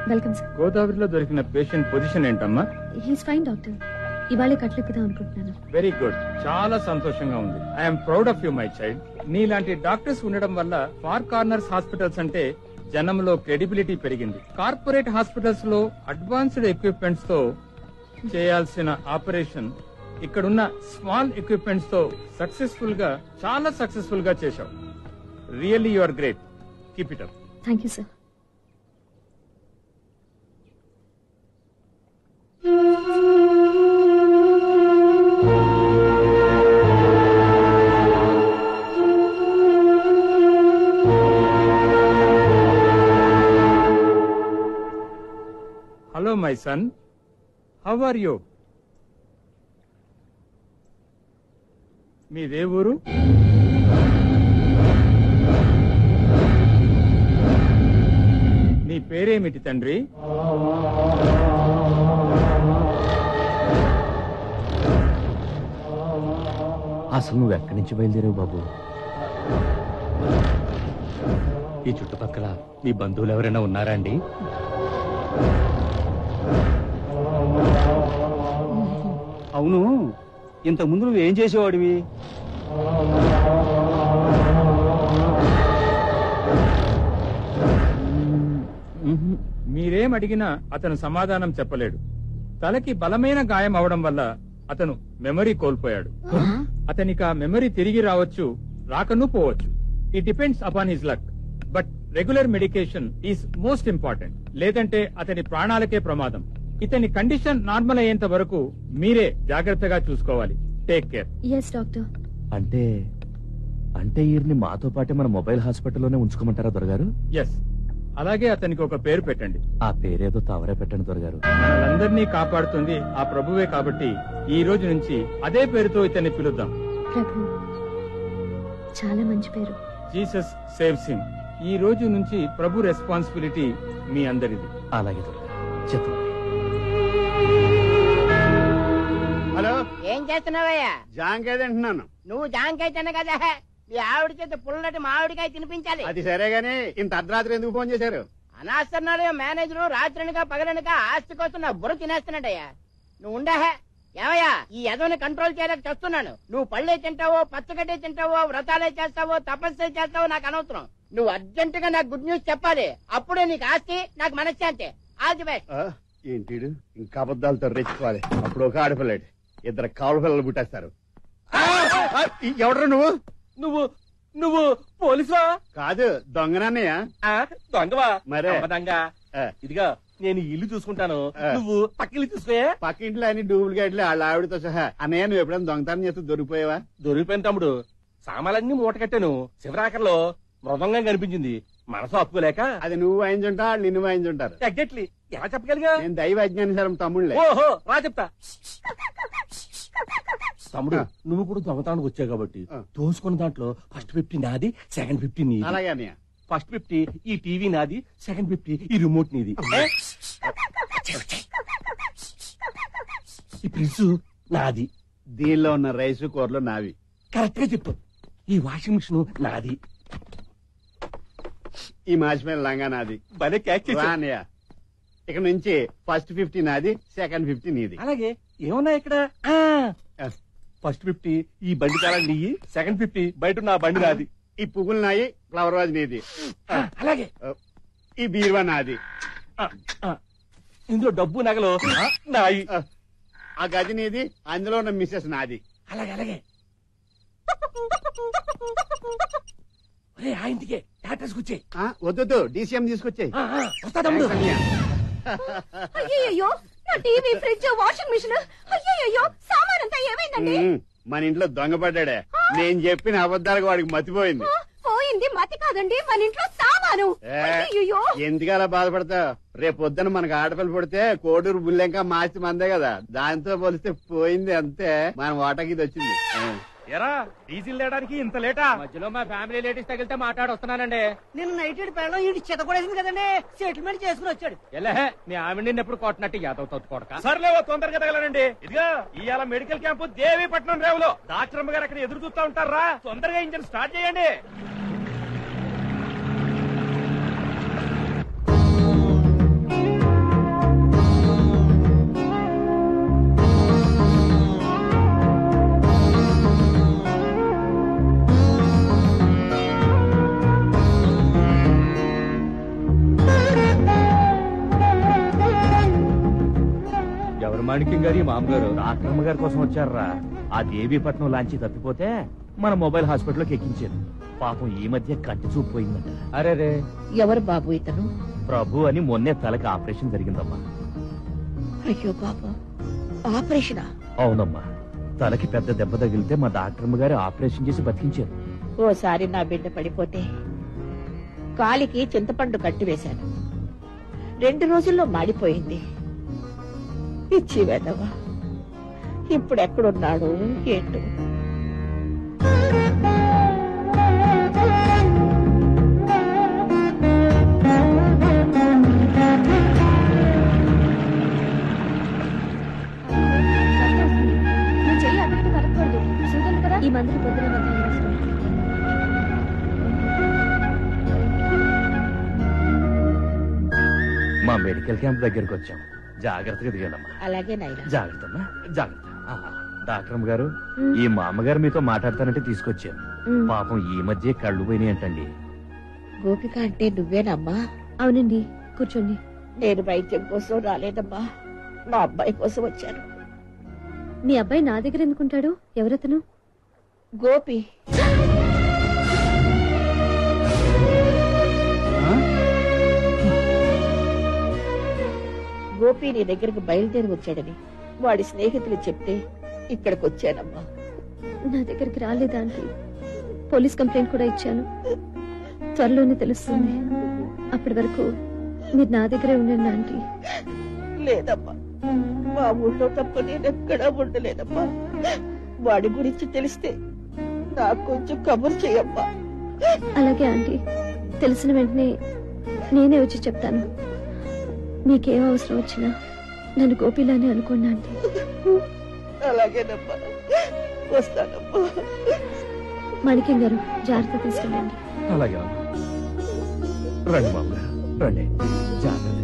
Welcome sir. గోదావరిలో దొరికిన patient position ఏంటమ్మా? He's fine doctor. ఇవాళే కట్లెక్కుదాం అనుకుంటున్నాను. వెరీ గుడ్, చాలా సంతోషంగా ఉంది. I'm proud of you my child. నీలాంటి డాక్టర్స్ ఉండడం వల్ల ఫార్ కార్నర్స్ హాస్పిటల్స్ అంటే జనంలో క్రెడిబిలిటీ పెరిగింది. కార్పొరేట్ హాస్పిటల్స్ లో అడ్వాన్స్డ్ ఎక్విప్మెంట్స్ తో చేయాల్సిన ఆపరేషన్ ఇక్కడున్న స్మాల్ ఎక్విప్మెంట్స్ తో చాలా సక్సెస్ఫుల్ గా చేశావు. Really you are great. Keep it up. Thank you sir. Hello my son, how are you? మీదే ఊరు? నీ పేరేమిటి తండ్రి? అసలు నువ్వు ఎక్కడి నుంచి బయలుదేరావు బాబు? ఈ చుట్టుపక్కల నీ బంధువులు ఎవరైనా ఉన్నారా అండి? అవును, ఇంతకుముందు నువ్వేం చేసేవాడివి? మీరేం అడిగినా అతను సమాధానం చెప్పలేడు. తలకి బలమైన గాయం అవడం వల్ల అతను మెమరీ కోల్పోయాడు. అతనికి ఆ మెమరీ తిరిగి రావచ్చు, రాకను పోవచ్చు. It depends upon his luck. But regular medication is most important. లేదంటే అతని ప్రాణాలకే ప్రమాదం. ఇతని కండిషన్ నార్మల్ అయ్యేంత వరకు మీరే జాగ్రత్తగా చూసుకోవాలి. Take care. Yes doctor. అంటే ఈయన్ని మాతో పాటే మన మొబైల్ హాస్పిటల్లోనే ఉంచుకోమంటారా దొరగారు? ఎస్, అలాగే అతనికి ఒక పేరు పెట్టండి. ఆ పేరేదో తవరే పెట్టండి దొరగారు. మనందరినీ కాపాడుతుంది ఆ ప్రభువే కాబట్టి ఈ రోజు నుంచి అదే పేరుతో ఇతన్ని పిలుద్దాం. ప్రభు, చాలా మంచి పేరు. Jesus saves him. ఈ రోజు నుంచి ప్రభు రెస్పాన్సిబిలిటీ మీ అందరిది. అలాగే దొరగారు, చెప్పండి. హలో, ఏం చేస్తున్నావయ్యా? జాంకాయ తింటున్నాను. నువ్వు జాంకాయ తిన్న కదా, మీ ఆవిడ చేత పుల్లటి మామిడికాయ తినిపించాలి. అది సరే గానీ ఇంత అర్ధరాత్రి ఎందుకు ఫోన్ చేశారు? అనాస్తన్నారు మేనేజరు రాత్రనగా పగలనగా ఆస్తి కోసం నా బుర్ర తినేస్తున్నాడయ్యా. నువ్వు ఉండహే. ఏమయ్యా, ఈ ఎదవని కంట్రోల్ చేయలేక చేస్తున్నాను. నువ్వు పళ్ళే తింటావో, పచ్చగడ్డే తింటావో, వ్రతాలే చేస్తావో, తపస్సే చేస్తావో నాకు అనవసరం. నువ్వు అర్జెంట్ గా నాకు గుడ్ న్యూస్ చెప్పాలి. అప్పుడే నీకు ఆస్తి, నాకు మనశ్శాంతి. All the best. ఏంటి ఇంకా అబద్దాలతో రెచ్చుకోవాలి. అప్పుడు ఒక ఆడపిల్లడు, ఇద్దరు కావుల పిల్లలు పుట్టేస్తారు. ఎవడ్రా నువ్వు? నువ్వు పోలీసువా? కాదు, దొంగనన్నయ్య. దొంగవా? మరే దొంగ. ఇదిగా నేను ఇల్లు చూసుకుంటాను, నువ్వు పక్కిల్లు చూసుకోయా. పక్కింట్లో అన్ని డూప్లికేట్లు వాళ్ళ ఆవిడతో సహా. అన్నయ్య, నువ్వు ఎప్పుడైనా దొంగతనం చేస్తూ దొరికిపోయావా? దొరికిపోయిన తమ్ముడు, సామాన్లన్నీ మూట కట్టాను. శివరాకర్లో మృదంగా కనిపించింది, మనసు అప్పుకోలేక. అది నువ్వు వాయించుంటా, వాళ్ళు నిన్ను వాయించుంటారు. ఎగ్జాక్ట్లీ. ఎలా చెప్పగలిగా? నేను దైవ అజ్ఞానం తమ్ముళ్ళే. ఓహో, రా చెప్తా. తమ్ముడు, నువ్వు కూడా దొంగతనానికి వచ్చావు కాబట్టి దోసుకున్న దాంట్లో ఫస్ట్ 50 నాది, సెకండ్ 50 నీది. అలాగే అన్నయ్య. ఫస్ట్ 50 ఈ టీవీ నాది, సెకండ్ 50 ఈ రిమోట్ నీది. ఈ ఫ్రిడ్జ్ నాది. దీనిలో ఉన్న రైసు కూరలు నావి. కరెక్ట్ గా చెప్పు. ఈ వాషింగ్ మిషన్ నాది. ఈ మాసిమైన లంగా నాది. భలే క్యాచ్ చేసావు. అన్నయ్య, ఇక నుంచి ఫస్ట్ 50 నాది, సెకండ్ 50 నీది. అలాగే ఏమన్నా ఇక్కడ ఫస్ట్ 50 ఈ బండి కాలం నీయి, సెకండ్ 50 బయట నా బండి నాది. ఈ పువ్వులు నాయి, ఫ్లవర్ వాజ్ నీది. అలాగే ఈ బీరువా నాది. ఇందులో డబ్బు నగలు నాయి. ఆ గది నీది, అందులో ఉన్న మిస్సెస్ నాది. అలాగే అలాగే. ఆ ఇంటికే టాటాస్ కూర్చే. వద్దు, డీసీఎం తీసుకొచ్చాయి. వస్తా తమ్ముడు. అయ్యో, నా టీవీ, ఫ్రిడ్జ్, వాషింగ్ మిషన్, అయ్యో సామానంతా ఏమైందండి? మన ఇంట్లో దొంగపడ్డాడే. నేను చెప్పిన అబద్ధాలకు వాడికి మతిపోయింది. పోయింది మతి కాదండి, మన ఇంట్లో సామాను. ఎందుకలా బాధపడతావు? రేపు పొద్దున మనకు ఆడపిల్ల పుడితే కోడూరు బుల్లెంకా మాసి మందే కదా, దాంతో పోలిస్తే పోయింది అంతే. మన వాటాకి ఇది వచ్చింది. ఎరా డీజిల్ లేడానికి ఇంత లేటా? మధ్యలో మా ఫ్యామిలీ లేడీస్ తగిలితే మాట్లాడొస్తున్నానండి. నిన్న నైట్ పెళ్ళం ఈ చెత్త కూడా కదండి, సెటిల్మెంట్ చేసుకుని వచ్చాడు. ఎలా మీ ఆవిడ ఎప్పుడు కొట్టినట్టు యాదవ్ తొత్తుకోడక. సర్లే, తొందరగా తగలనండి. ఇదిగా ఇవాళ మెడికల్ క్యాంపు దేవీపట్నం రేవులో డాక్టర్ అమ్మ గారు అక్కడ ఎదురు చూస్తా ఉంటారా. తొందరగా ఇంజన్ స్టార్ట్ చేయండి. మాణిక్యం గారి మామగారు డాక్టర్ గారి కోసం వచ్చారా? ఆ దేవీపట్నం లాంచి తప్పిపోతే మన మొబైల్ హాస్పిటల్కి ఎక్కించారు. పాపం ఈ మధ్య కంటి చూపు పోయిందట. అరే ఎవరు బాబు ఇతను? ప్రభు అని మొన్నే తలకి ఆపరేషన్ జరిగిందమ్మా. అయ్యో బాబు, ఆపరేషనా? అవునమ్మా, తలకి పెద్ద దెబ్బ తగిలితే మా డాక్టర్ గారు ఆపరేషన్ చేసి బతికించారు. ఓసారి నా బిడ్డ పడిపోతే కాలికి చింతపండు కట్టి వేశాను. 2 రోజుల్లో మాడిపోయింది. ఇచ్చి వెళ్ళవా, ఇప్పుడు ఎక్కడున్నాడు ఏంటో. నువ్వు చెయ్యి అక్కడికి కలపకూడదు. చూడండి కదా, ఈ మందులు పొద్దున మధ్యాహ్నం వేసుకోండి. మా మెడికల్ క్యాంప్ దగ్గరికి వచ్చాం. జాగ్రత్తగా దిగాలమ్మా. అలాగే నాయన. జాగ్రత్త జాగ్రత్త. డాక్టర్ గారు, ఈ మా అమ్మగారు మీతో మాట్లాడతానంటే తీసుకొచ్చాను. పాపం ఈ మధ్య కళ్ళు పోయినాయి అంటండి. గోపిక అంటే నువ్వేనమ్మా? అవునండి, కూర్చోండి. నేను వైద్యం కోసం రాలేదమ్మా, మా అబ్బాయి కోసం వచ్చాను. మీ అబ్బాయి నా దగ్గర ఎందుకుంటాడు? ఎవరతను? గోపి. గోపి నీ దగ్గరకు బయలుదేరి వచ్చాడని వాడి స్నేహితులు చెప్తే ఇక్కడికి వచ్చానమ్మా. నా దగ్గరికి రాలేదా ఆంటీ? పోలీస్ కంప్లైంట్ కూడా ఇచ్చాను. త్వరలోనే తెలుస్తుంది. అప్పటి వరకు మీరు నా దగ్గరే ఉండండి ఆంటీ. లేదమ్మా, మా ఊళ్ళో తప్ప నేనెక్కడా ఉండలేదమ్మా. వాడి గురించి తెలిస్తే నాకు కొంచెం కబురు చేయమ్మా. అలాగే ఆంటీ, తెలిసిన వెంటనే నేనే వచ్చి చెప్తాను. మీకేం అవసరం వచ్చినా నన్ను గోపిలానే అనుకోండి ఆంటీ. అలాగేనమ్మా, వస్తానమ్మా. మాణిక్యం గారు, జాగ్రత్త తీసుకెళ్ళండి. అలాగే రండి మామగారు, రండి. జాగ్రత్త.